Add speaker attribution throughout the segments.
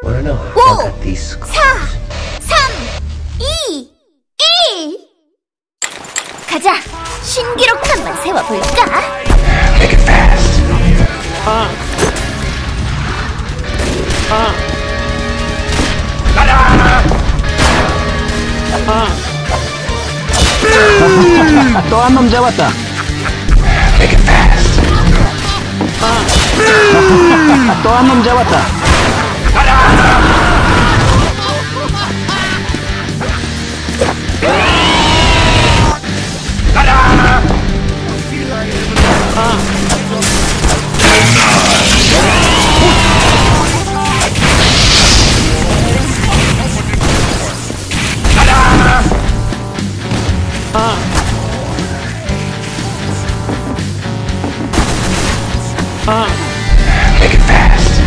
Speaker 1: Wanna know how I
Speaker 2: 5,
Speaker 1: got these scars?
Speaker 2: 4, 3, 2, 1. 가자. 신기록 한번 세워볼까?
Speaker 1: Make it fast.
Speaker 3: 또 한 놈 잡았다.
Speaker 1: Make it fast.
Speaker 3: 또 한 놈 잡았다.
Speaker 1: Make it fast.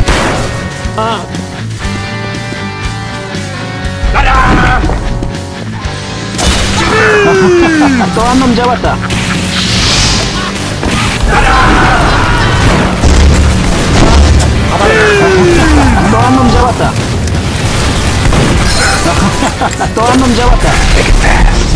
Speaker 3: 또 한 놈 잡았다. 또 한 놈 잡았다. 또 한 놈 잡았다.
Speaker 1: Make it fast.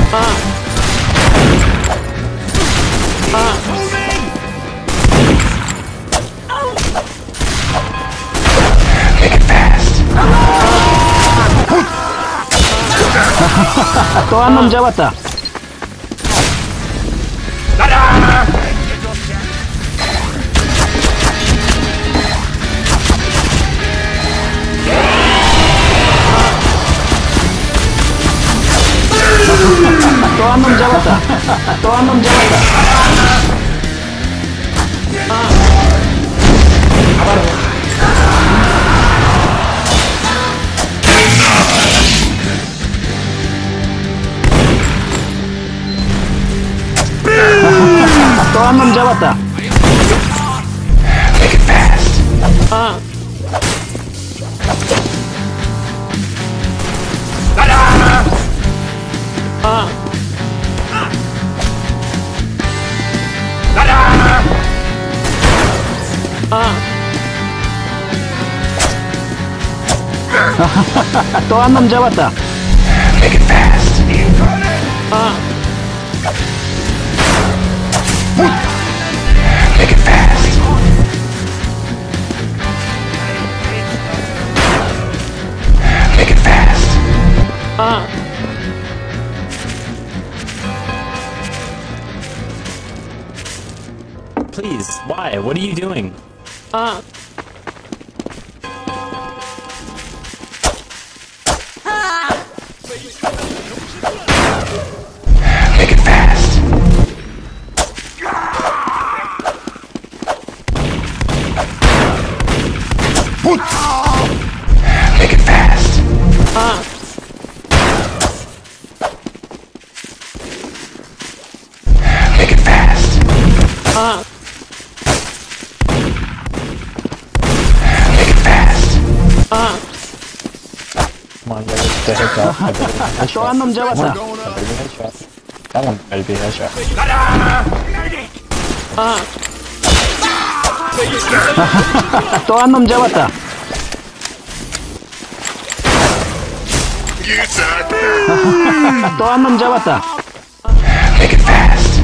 Speaker 1: Make it fast.
Speaker 3: 또 한 놈 잡았다. 또 한 놈 잡았다. 또 한 놈 잡았다. 또 한 놈 잡았다.
Speaker 1: Make it fast.
Speaker 3: 또 한 놈 잡았다.
Speaker 1: Make it fast. Make it fast. Make it fast.
Speaker 4: Please, why? What are you doing?
Speaker 1: Make it fast. Make it fast. Make it fast. Make it fast.
Speaker 4: Come on, get the headshot.
Speaker 3: 또 한 놈 잡았다.
Speaker 4: Headshot. That one better be a headshot.
Speaker 3: 또 한 놈 잡았다. 또 한 놈 잡았다.
Speaker 1: Make it fast.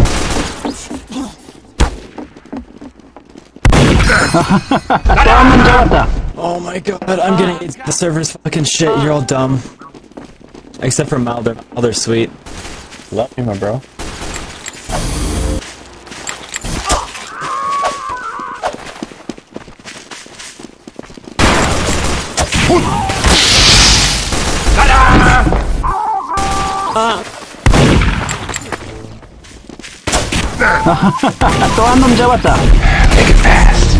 Speaker 3: 또 한 놈 잡았다.
Speaker 4: Oh my god, I'm getting the server's fucking shit. You're all dumb. Except for Mal, they're sweet. Love you, my bro.
Speaker 3: 또 한 놈 잡았다.
Speaker 1: Make it fast.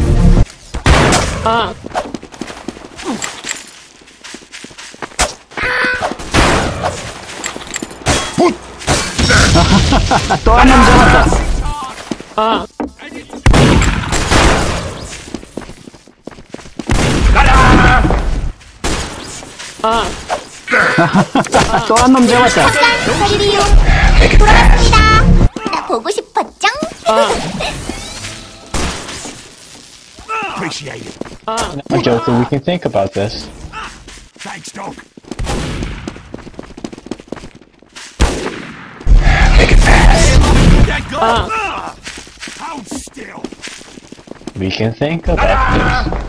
Speaker 3: 또 한 놈 잡았다. 또 한 놈 잡았다.
Speaker 2: 잠깐 기다리요.
Speaker 1: Make it fast.
Speaker 2: 돌아왔습니다. 나 보고 싶었죠?
Speaker 5: Appreciate it.
Speaker 6: Now, Joker, we can think about this.
Speaker 5: Thanks, Doc.
Speaker 1: Make it fast.
Speaker 5: That go. Hold still.
Speaker 6: We can think about this.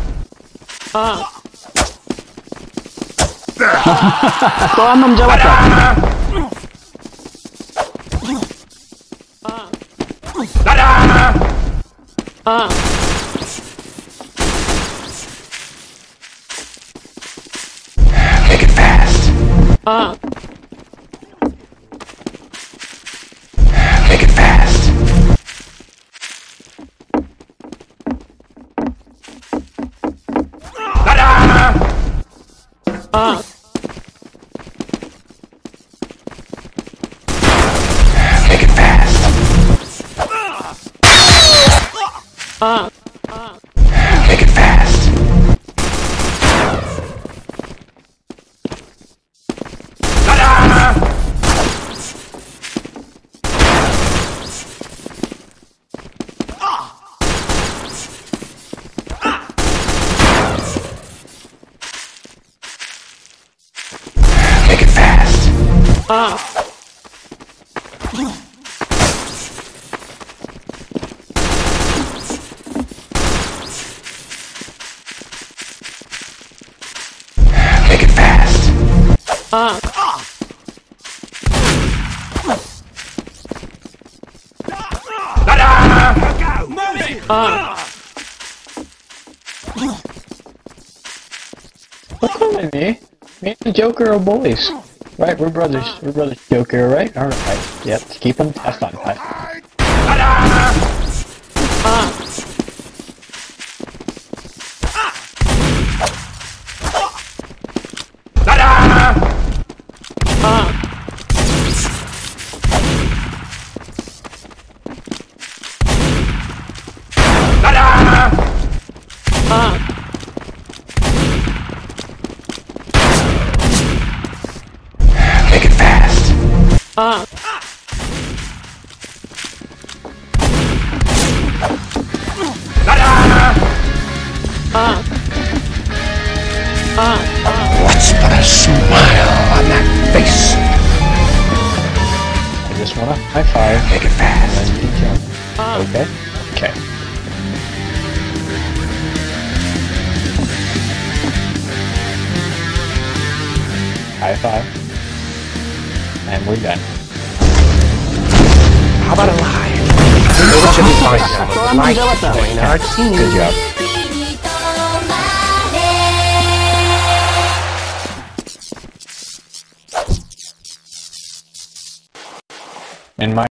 Speaker 3: 또 한 놈 잡았다.
Speaker 1: Make it fast. Make it fast. Make it fast. Make it fast. Make it fast. Make it fast.
Speaker 5: Go. Move it.
Speaker 6: What's up with me? Me and Joker are boys. Right, we're brothers. We're brothers, Joker, right? Alright. Yep, keep them. Have fun. Bye.
Speaker 1: Make it fast. What's but a smile on that face?
Speaker 6: I just wanna high five.
Speaker 1: Make it fast.
Speaker 6: And then you jump. Okay? Okay. High five. And we're done.
Speaker 1: How about a lie? Maybe should we find
Speaker 3: 또
Speaker 1: someone
Speaker 3: 한 놈
Speaker 1: like
Speaker 3: 잡았다.
Speaker 1: join our team?
Speaker 6: Good job. In my